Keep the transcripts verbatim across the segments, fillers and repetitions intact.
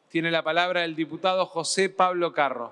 Tiene la palabra el diputado José Pablo Carro.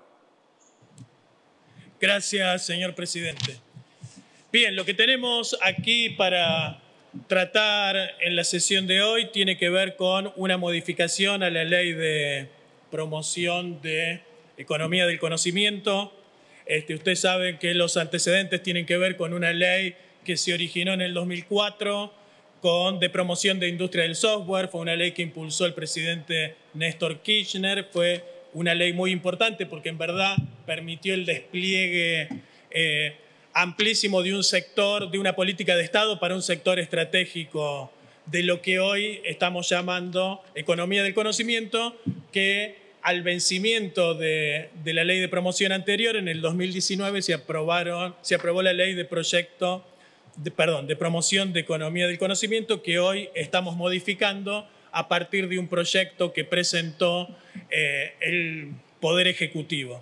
Gracias, señor presidente. Bien, lo que tenemos aquí para tratar en la sesión de hoy tiene que ver con una modificación a la Ley de Promoción de Economía del Conocimiento. Este, usted sabe que los antecedentes tienen que ver con una ley que se originó en el dos mil cuatro con, de promoción de industria del software. Fue una ley que impulsó el presidente Néstor Kirchner. Fue una ley muy importante porque en verdad permitió el despliegue eh, amplísimo de un sector, de una política de Estado para un sector estratégico de lo que hoy estamos llamando economía del conocimiento, que al vencimiento de, de la ley de promoción anterior, en el dos mil diecinueve se, aprobaron, se aprobó la ley de proyecto, de, perdón, de promoción de economía del conocimiento, que hoy estamos modificando a partir de un proyecto que presentó eh, el Poder Ejecutivo.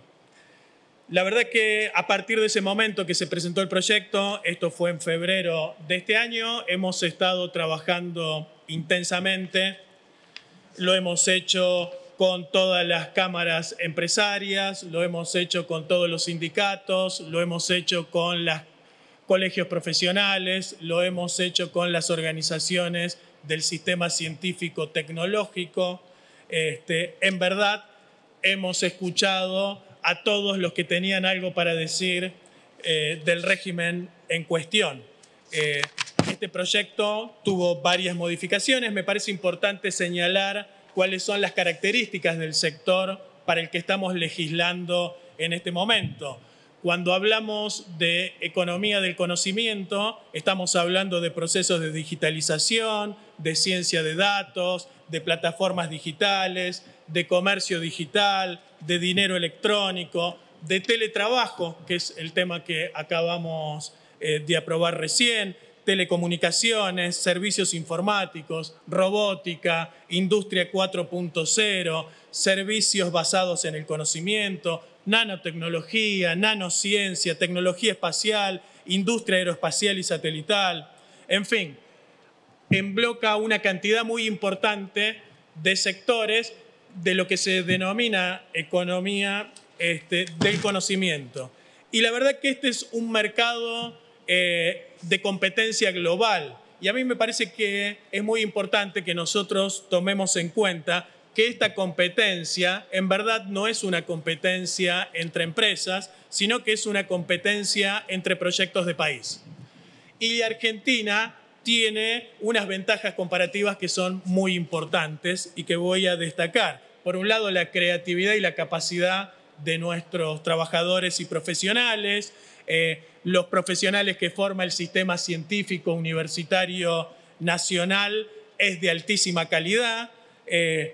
La verdad que a partir de ese momento que se presentó el proyecto, esto fue en febrero de este año, hemos estado trabajando intensamente, lo hemos hecho con todas las cámaras empresarias, lo hemos hecho con todos los sindicatos, lo hemos hecho con los colegios profesionales, lo hemos hecho con las organizaciones del sistema científico-tecnológico. Este, en verdad, hemos escuchado a todos los que tenían algo para decir eh, del régimen en cuestión. Eh, este proyecto tuvo varias modificaciones. Me parece importante señalar cuáles son las características del sector para el que estamos legislando en este momento. Cuando hablamos de economía del conocimiento, estamos hablando de procesos de digitalización, de ciencia de datos, de plataformas digitales, de comercio digital, de dinero electrónico, de teletrabajo, que es el tema que acabamos eh, de aprobar recién, telecomunicaciones, servicios informáticos, robótica, industria cuatro punto cero, servicios basados en el conocimiento, nanotecnología, nanociencia, tecnología espacial, industria aeroespacial y satelital, en fin, embloca una cantidad muy importante de sectores de lo que se denomina economía este, del conocimiento. Y la verdad que este es un mercado eh, de competencia global. Y a mí me parece que es muy importante que nosotros tomemos en cuenta que esta competencia en verdad no es una competencia entre empresas, sino que es una competencia entre proyectos de país. Y Argentina tiene unas ventajas comparativas que son muy importantes y que voy a destacar. Por un lado, la creatividad y la capacidad de nuestros trabajadores y profesionales, eh, los profesionales que forma el sistema científico universitario nacional es de altísima calidad, eh,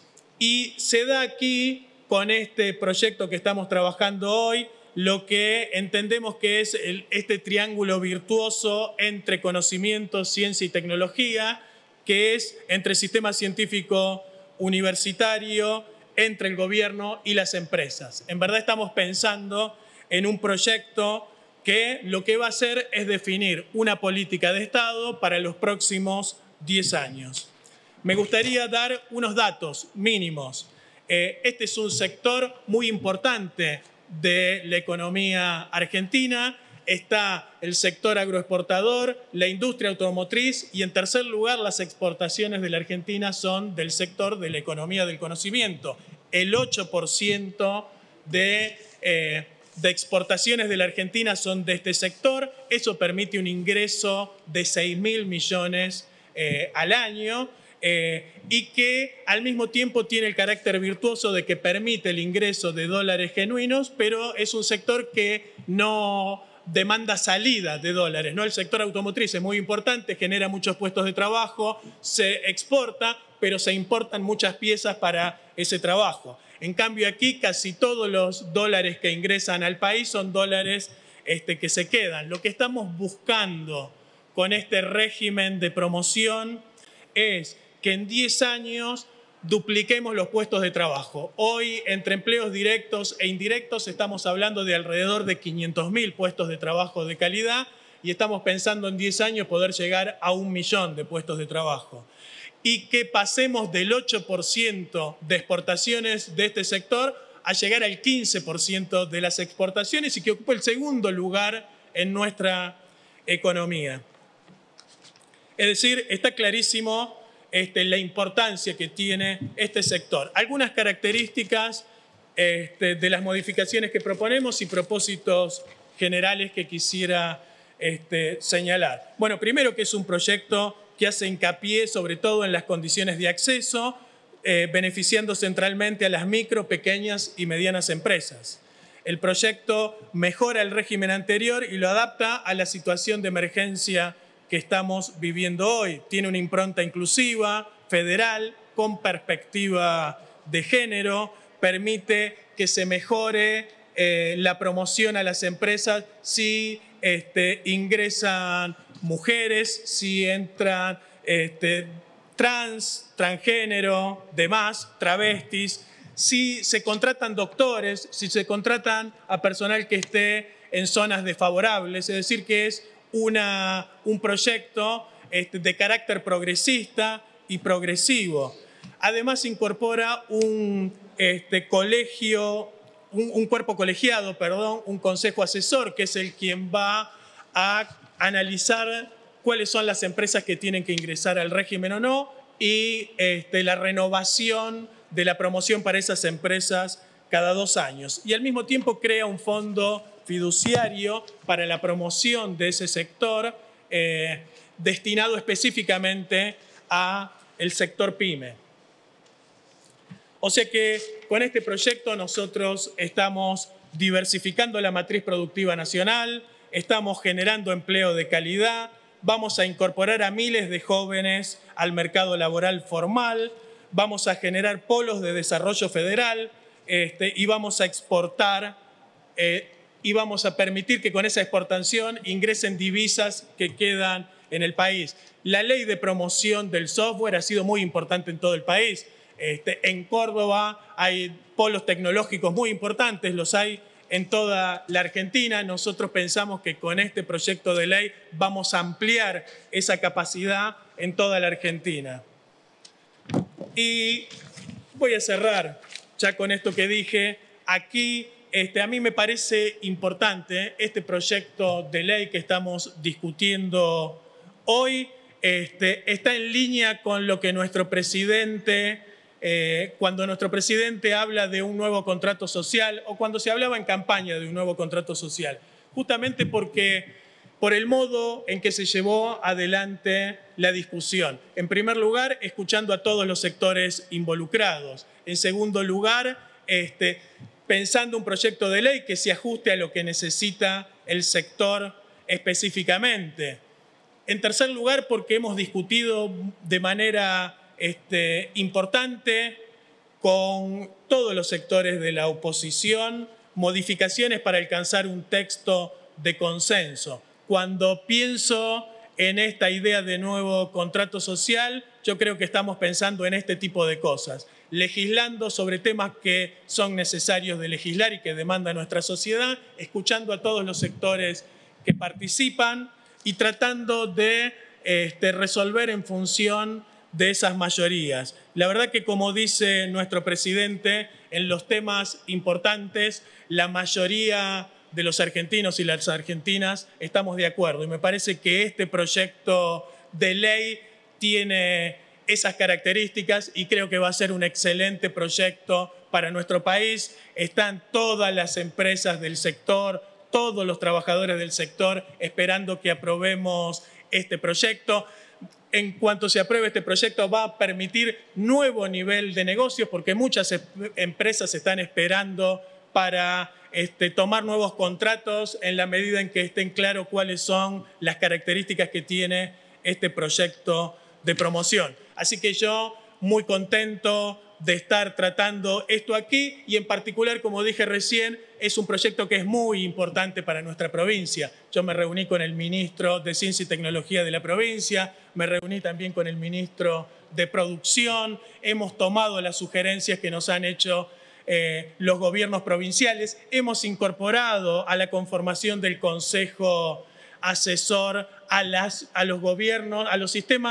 y se da aquí, con este proyecto que estamos trabajando hoy, lo que entendemos que es el, este triángulo virtuoso entre conocimiento, ciencia y tecnología, que es entre sistema científico universitario, entre el gobierno y las empresas. En verdad estamos pensando en un proyecto que lo que va a hacer es definir una política de Estado para los próximos diez años. Me gustaría dar unos datos mínimos. Eh, este es un sector muy importante de la economía argentina. Está el sector agroexportador, la industria automotriz y, en tercer lugar, las exportaciones de la Argentina son del sector de la economía del conocimiento. El ocho por ciento de, eh, de exportaciones de la Argentina son de este sector. Eso permite un ingreso de seis mil millones eh, al año. Eh, y que al mismo tiempo tiene el carácter virtuoso de que permite el ingreso de dólares genuinos, pero es un sector que no demanda salida de dólares, ¿no? El sector automotriz es muy importante, genera muchos puestos de trabajo, se exporta, pero se importan muchas piezas para ese trabajo. En cambio aquí casi todos los dólares que ingresan al país son dólares este, que se quedan. Lo que estamos buscando con este régimen de promoción es que en diez años dupliquemos los puestos de trabajo. Hoy, entre empleos directos e indirectos, estamos hablando de alrededor de quinientos mil puestos de trabajo de calidad y estamos pensando en diez años poder llegar a un millón de puestos de trabajo. y que pasemos del ocho por ciento de exportaciones de este sector a llegar al quince por ciento de las exportaciones y que ocupa el segundo lugar en nuestra economía. Es decir, está clarísimo este, la importancia que tiene este sector. Algunas características este, de las modificaciones que proponemos y propósitos generales que quisiera este, señalar. Bueno, primero que es un proyecto que hace hincapié sobre todo en las condiciones de acceso, eh, beneficiando centralmente a las micro, pequeñas y medianas empresas. El proyecto mejora el régimen anterior y lo adapta a la situación de emergencia que estamos viviendo hoy. Tiene una impronta inclusiva, federal, con perspectiva de género, permite que se mejore eh, la promoción a las empresas si este, ingresan mujeres, si entran este, trans, transgénero, demás, travestis, si se contratan doctores, si se contratan a personal que esté en zonas desfavorables, es decir, que es una, un proyecto este, de carácter progresista y progresivo. Además incorpora un este, colegio, un, un cuerpo colegiado, perdón, un consejo asesor, que es el quien va a analizar cuáles son las empresas que tienen que ingresar al régimen o no y este, la renovación de la promoción para esas empresas cada dos años. Y al mismo tiempo crea un fondo fiduciario para la promoción de ese sector eh, destinado específicamente al sector pyme. O sea que con este proyecto nosotros estamos diversificando la matriz productiva nacional, estamos generando empleo de calidad, vamos a incorporar a miles de jóvenes al mercado laboral formal, vamos a generar polos de desarrollo federal este, y vamos a exportar eh, y vamos a permitir que con esa exportación ingresen divisas que quedan en el país. La ley de promoción del software ha sido muy importante en todo el país. Este, en Córdoba hay polos tecnológicos muy importantes, los hay en toda la Argentina. Nosotros pensamos que con este proyecto de ley vamos a ampliar esa capacidad en toda la Argentina. Y voy a cerrar ya con esto que dije. Aquí este, a mí me parece importante este proyecto de ley que estamos discutiendo hoy. Este, está en línea con lo que nuestro presidente, eh, cuando nuestro presidente habla de un nuevo contrato social o cuando se hablaba en campaña de un nuevo contrato social, justamente porque por el modo en que se llevó adelante la discusión. En primer lugar, escuchando a todos los sectores involucrados. En segundo lugar, este, pensando un proyecto de ley que se ajuste a lo que necesita el sector específicamente. En tercer lugar, porque hemos discutido de manera este, importante con todos los sectores de la oposición modificaciones para alcanzar un texto de consenso. Cuando pienso en esta idea de nuevo contrato social, yo creo que estamos pensando en este tipo de cosas, legislando sobre temas que son necesarios de legislar y que demanda nuestra sociedad, escuchando a todos los sectores que participan y tratando de este, resolver en función de esas mayorías. La verdad que, como dice nuestro presidente, en los temas importantes, la mayoría de los argentinos y las argentinas estamos de acuerdo. Y me parece que este proyecto de ley tiene esas características y creo que va a ser un excelente proyecto para nuestro país. Están todas las empresas del sector, todos los trabajadores del sector esperando que aprobemos este proyecto. En cuanto se apruebe este proyecto va a permitir nuevo nivel de negocios porque muchas empresas están esperando para este, tomar nuevos contratos en la medida en que estén claros cuáles son las características que tiene este proyecto de promoción. Así que yo muy contento de estar tratando esto aquí y en particular, como dije recién, es un proyecto que es muy importante para nuestra provincia. Yo me reuní con el ministro de Ciencia y Tecnología de la provincia, me reuní también con el ministro de Producción, hemos tomado las sugerencias que nos han hecho eh, los gobiernos provinciales, hemos incorporado a la conformación del Consejo Asesor a, las, a los gobiernos, a los sistemas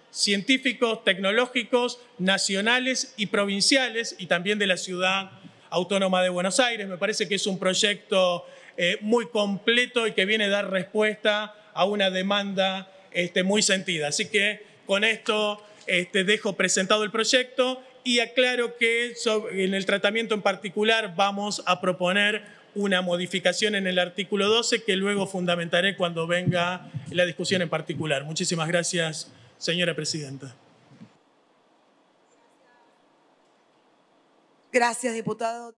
científicos, tecnológicos, nacionales y provinciales, y también de la Ciudad Autónoma de Buenos Aires. Me parece que es un proyecto eh, muy completo y que viene a dar respuesta a una demanda este, muy sentida. Así que con esto este, dejo presentado el proyecto y aclaro que sobre, en el tratamiento en particular vamos a proponer una modificación en el artículo doce que luego fundamentaré cuando venga la discusión en particular. Muchísimas gracias, señora presidenta. Gracias, diputado.